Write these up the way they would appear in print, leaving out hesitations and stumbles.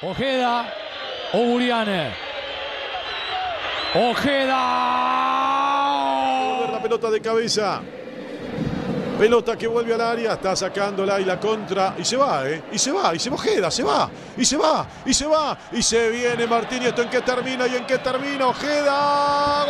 Ojeda o Buriane. Ojeda. La pelota de cabeza. Pelota que vuelve al área, está sacándola y la contra. Y se va, y se va Ojeda, se va. Y se va, y se va. Y se viene Martín. ¿Y esto en qué termina? ¿Y en qué termina? Ojeda.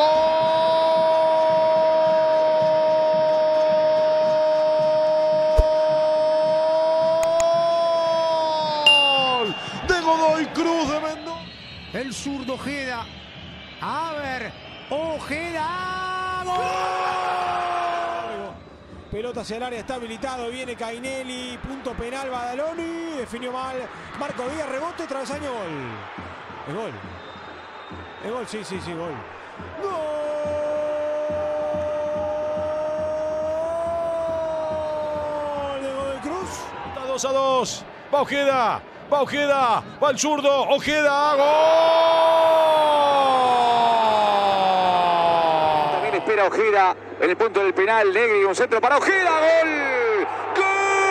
¡Gol! De Godoy Cruz de Mendoza. El zurdo Ojeda. A ver, Ojeda. ¡Gol! Pelota hacia el área, está habilitado, viene Cainelli, punto penal, Badaloni, definió mal, Marco Díaz, rebote, travesaño, gol. Es gol. Es gol, sí, gol. ¡Gol! De Godoy Cruz. Está 2-2. Va Ojeda, va Ojeda, va el zurdo, Ojeda, ¡gol! También espera Ojeda en el punto del penal, Negri, un centro para Ojeda, ¡gol! ¡Gol!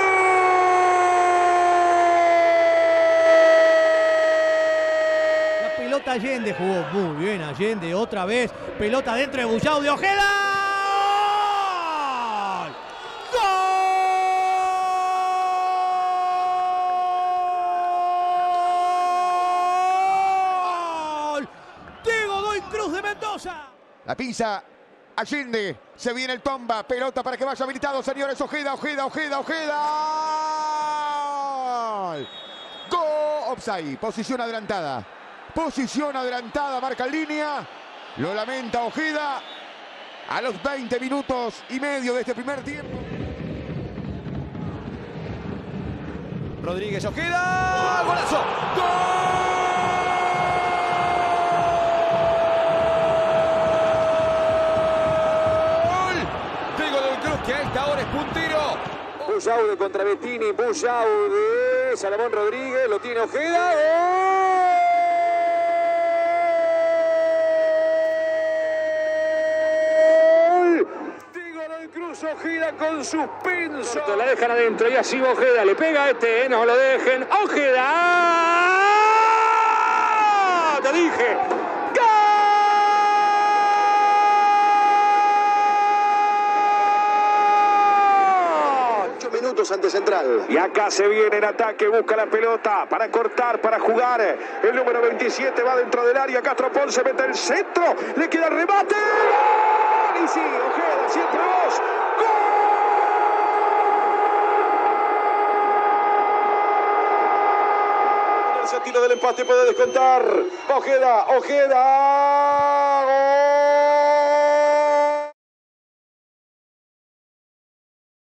La pelota Allende jugó muy bien, Allende otra vez, pelota dentro de Bullao de Ojeda. ¡Gol! De Godoy Cruz de Mendoza. La pisa Allende, se viene el Tomba, pelota para que vaya habilitado, señores, Ojeda. Gol, offside, posición adelantada, marca en línea, lo lamenta Ojeda a los 20 minutos y medio de este primer tiempo. Rodríguez, Ojeda, golazo, ¡gol! Que a esta hora es puntero. Bullaude contra Bettini, Bullaude, Salomón Rodríguez, lo tiene Ojeda, ¡gol! De Godoy Cruz, Ojeda con suspenso. La dejan adentro y así Ojeda le pega a este, no lo dejen. ¡Ojeda! Te dije. Ante Central. Y acá se viene en ataque, busca la pelota para cortar, para jugar. El número 27 va dentro del área. Castro Ponce mete el centro, le queda el remate. ¡Gol! Y sí, Ojeda, siempre vos. ¡Gol! El tiro del empate puede descontar. Ojeda. ¡Gol!